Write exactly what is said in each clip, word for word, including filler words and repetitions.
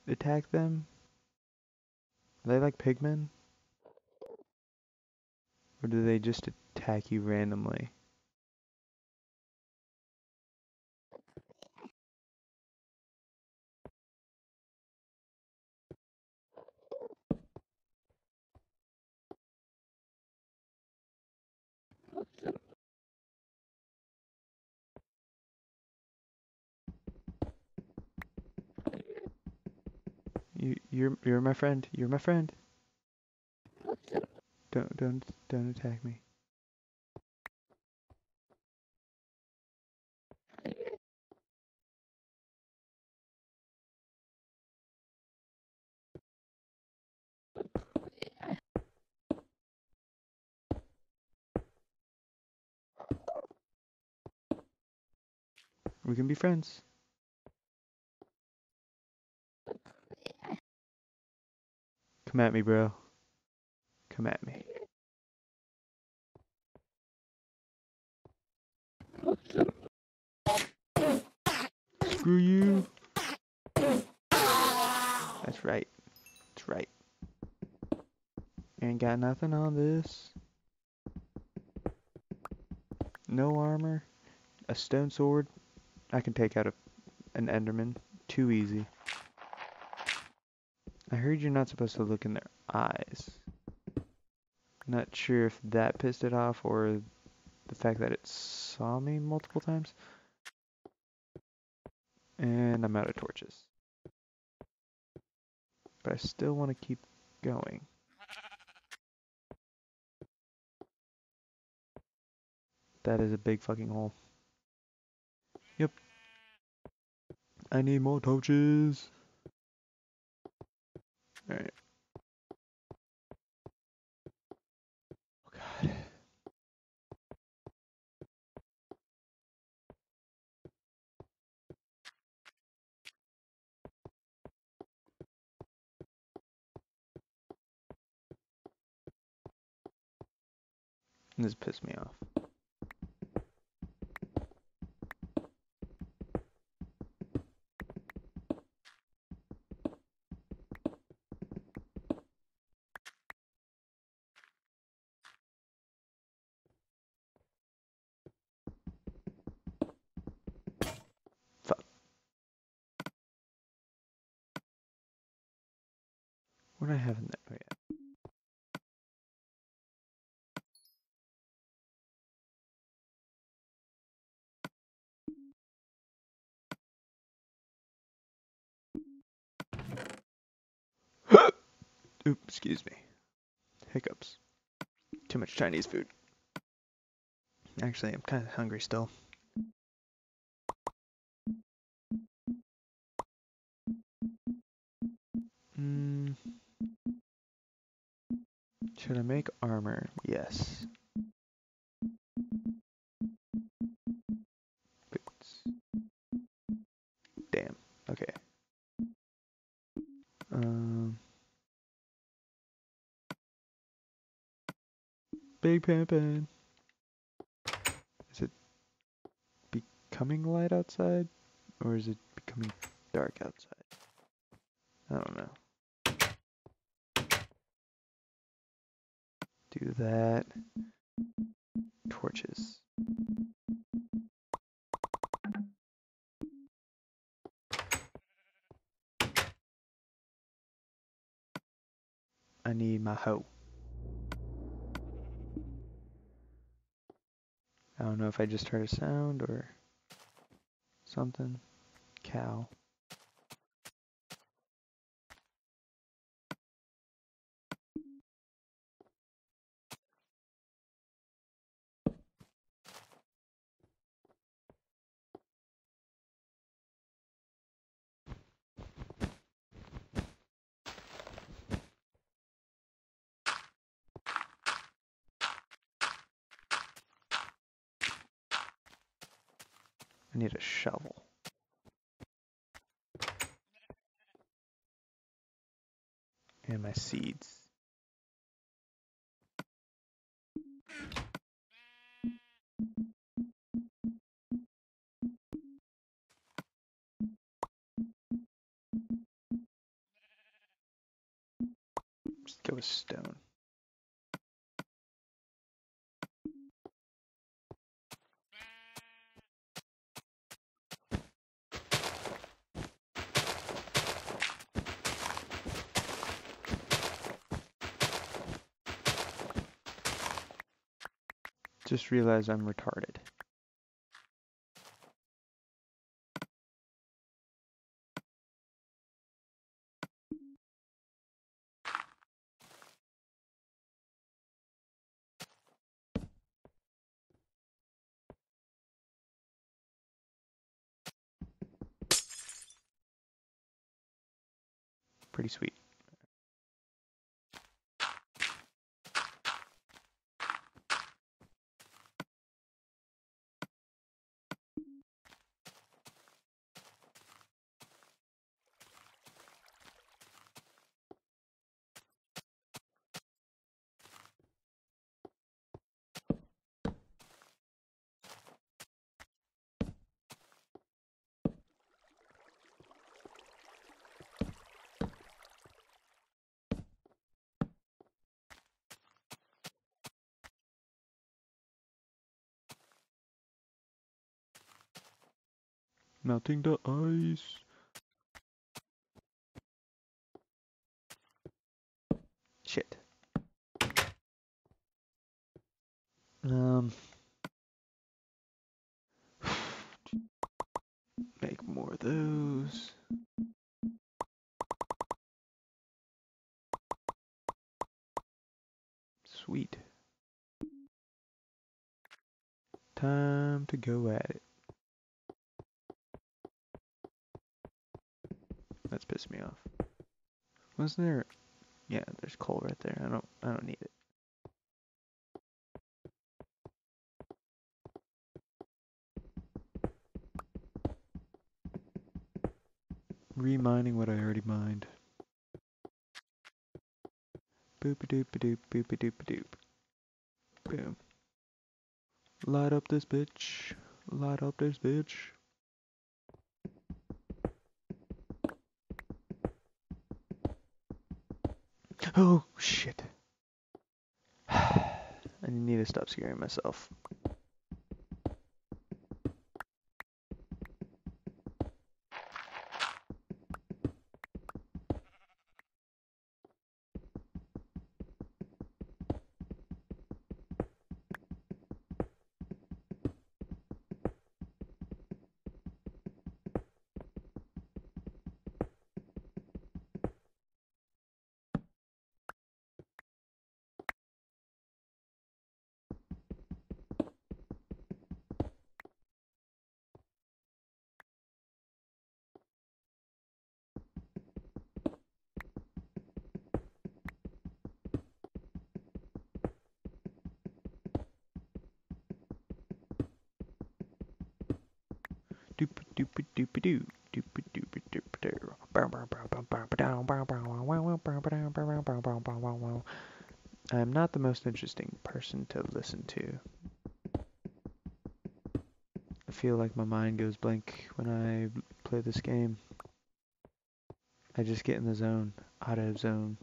attack them? Are they like pigmen? Or do they just attack you randomly? You, you're, you're my friend. You're my friend. Don't, don't, don't attack me. We can be friends. Come at me, bro. Come at me. Screw you. That's right. That's right. Ain't got nothing on this. No armor. A stone sword. I can take out a, an Enderman. Too easy. I heard you're not supposed to look in their eyes. Not sure if that pissed it off or the fact that it saw me multiple times. And I'm out of torches. But I still want to keep going. That is a big fucking hole. Yep. I need more torches. Alright. Oh god. This pissed me off. Fuck. What do I have in there? Oh, yeah. Oops, excuse me. Hiccups. Too much Chinese food. Actually, I'm kind of hungry still. Hmm. Should I make armor? Yes. Boots. Damn. Okay. Um. Big Pimpin'. Is it becoming light outside? Or is it becoming dark outside? I don't know. Do that. Torches. I need my hoe. I don't know if I just heard a sound or something. Cow. I need a shovel. And my seeds. Go with stone. Just realized I'm retarded. Pretty sweet. Melting the ice. Shit. Um. Make more of those. Sweet. Time to go at it. That's pissing me off. Wasn't there? Yeah, there's coal right there. I don't. I don't need it. Remining what I already mined. Boop a doop a doop boop a doop a doop. Boom. Light up this bitch. Light up this bitch. Oh shit. I need to stop scaring myself. Doop doop doop doo. Doop doop doop doo. I'm not the most interesting person to listen to. I feel like my mind goes blank when I play this game. I just get in the zone, out of zone.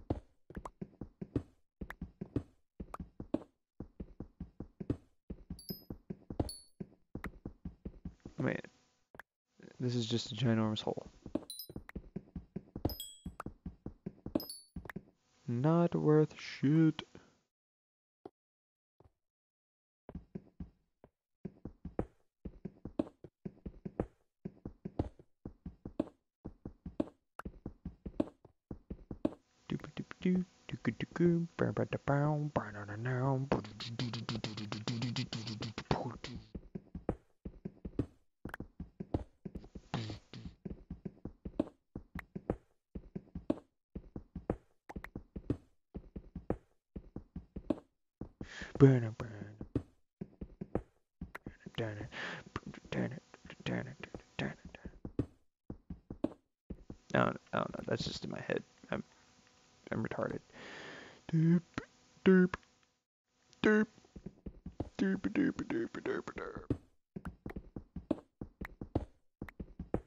Wait, this is just a ginormous hole. Not worth shit. Doop doop doo. Doop doop doo. Bow bow bow. Bow now now. Burn it, burn it. Turn it, turn it, turn it, turn it. I don't, I don't know. That's just in my head. I'm, I'm retarded. Doop, doop, doop, doop, doop, doop, doop, doop.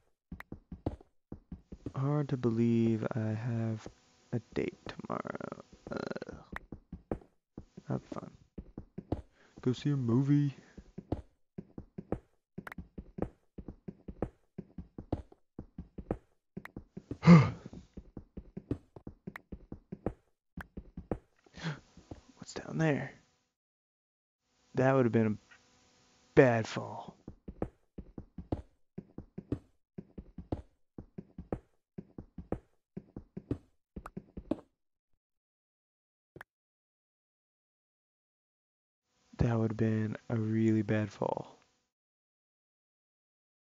Hard to believe I have a date tomorrow. Go see a movie. What's down there? That would have been a bad fall. That would have been a really bad fall.